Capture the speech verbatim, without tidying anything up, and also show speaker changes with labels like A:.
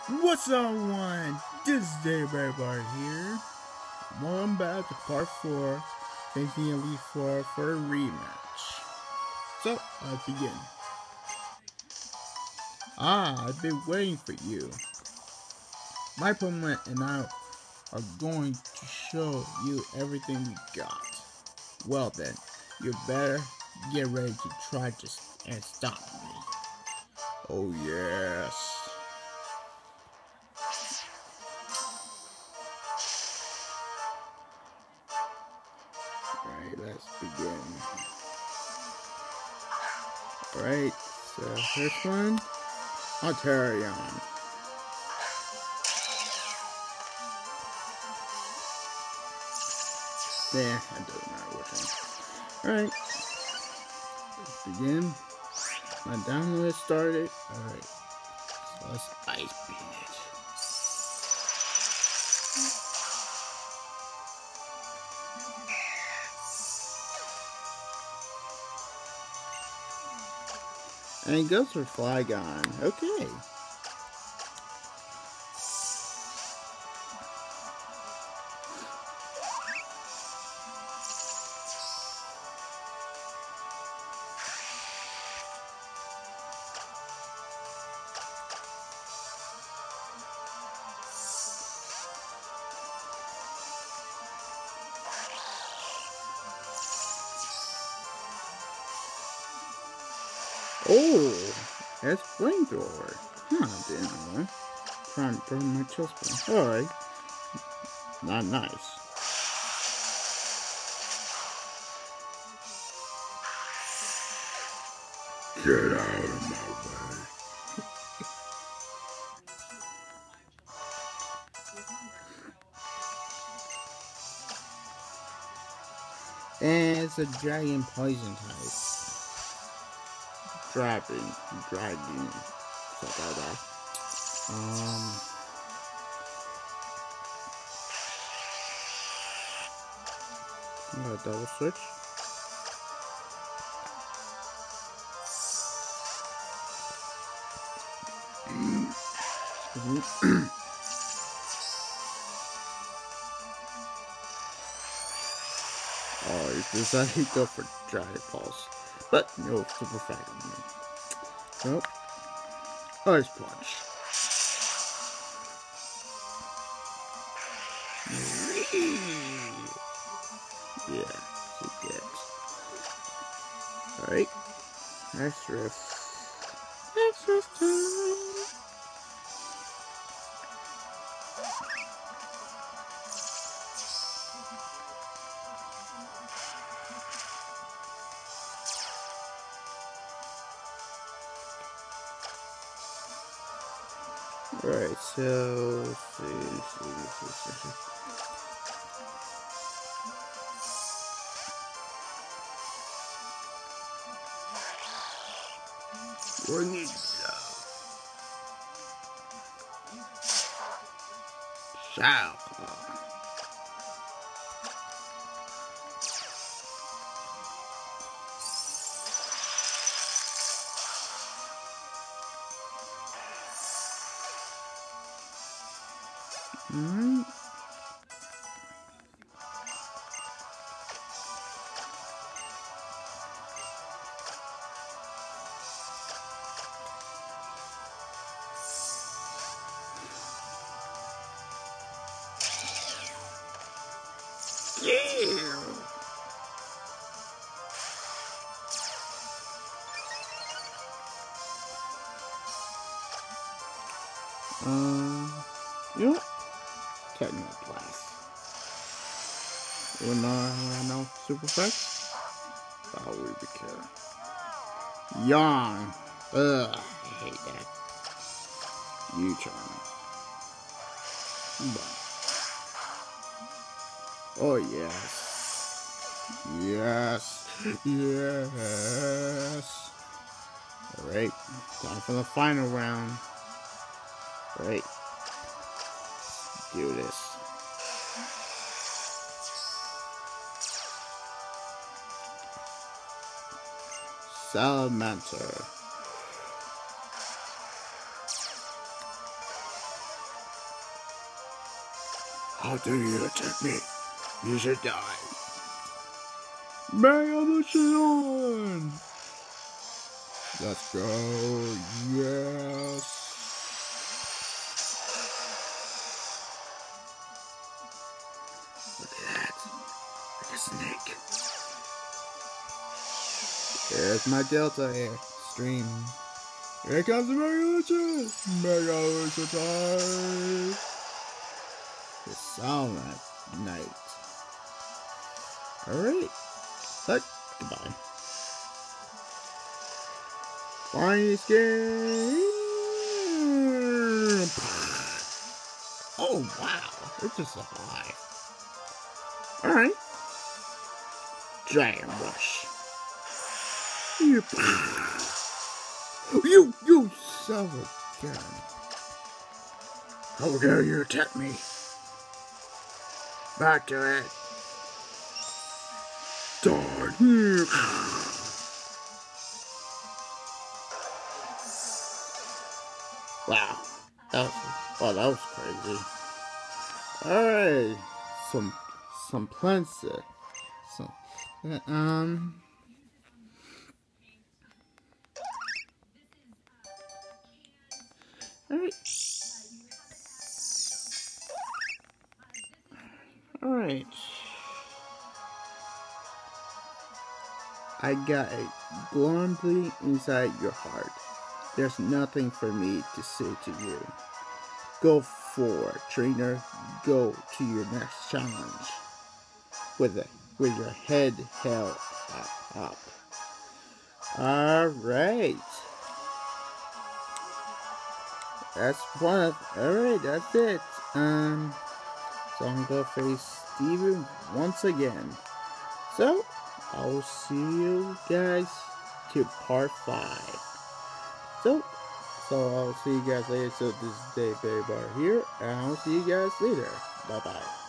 A: What's up, one? This is Dave Bar here. Welcome back to part four, facing Elite Four for a rematch. So, let's begin. Ah, I've been waiting for you. My opponent and I are going to show you everything we got. Well then, you better get ready to try to and stop me. Oh yes. Alright, let's begin. Alright, so first one, Altarion. There, that doesn't matter which one. Alright, let's begin. My download started. Alright, so let's ice beam it. And it goes for Flygon. Okay. Oh, that's flamethrower. Huh, I didn't know. Trying to throw my chill spin. Alright. Not nice. Get out of my way. And it's a dragon poison type. Dragon, dragon, stuff like that. Um, I'm gonna double switch. Oh, he decided to go for Giant Pulse. But no super fragment. Nope. Ice Punch. Yeah, she gets. Alright. Extras. Extras time. Alright, so let's see, let's see, let's see, let's see. Bring it down. Shao. Alright. Yeah. Um, you know what? Techno Blast. Well, no, I know super effects. Oh, we be kidding. Yawn. Ugh, I hate that. U-turn. Oh yes. Yes. Yes. Alright. Time for the final round. Alright. Do this. Salamander. How dare you attack me? You should die. Mega Evolution! Let's go. Yes. Look at that. Like a snake. There's my Delta Air stream. Here comes the Mega Evolution! Mega Evolution time! The Silent Night. Alright. But, goodbye. Flying skin! Oh, wow. It's just alive. Alright. Dragon Rush. You, you, you son of a gun. How dare you attack me? Back to it. Die. Wow. That was, oh, that was crazy. Alright. Some, some plants. Some, um... Alright. Alright. I got a grumbling inside your heart. There's nothing for me to say to you. Go forward, trainer. Go to your next challenge. With it, with your head held up. Alright. That's one of, alright, that's it. Um, so I'm gonna face Steven once again. So, I'll see you guys to part five. So, so I'll see you guys later. So this is Dave Berry Bar here, and I'll see you guys later. Bye bye.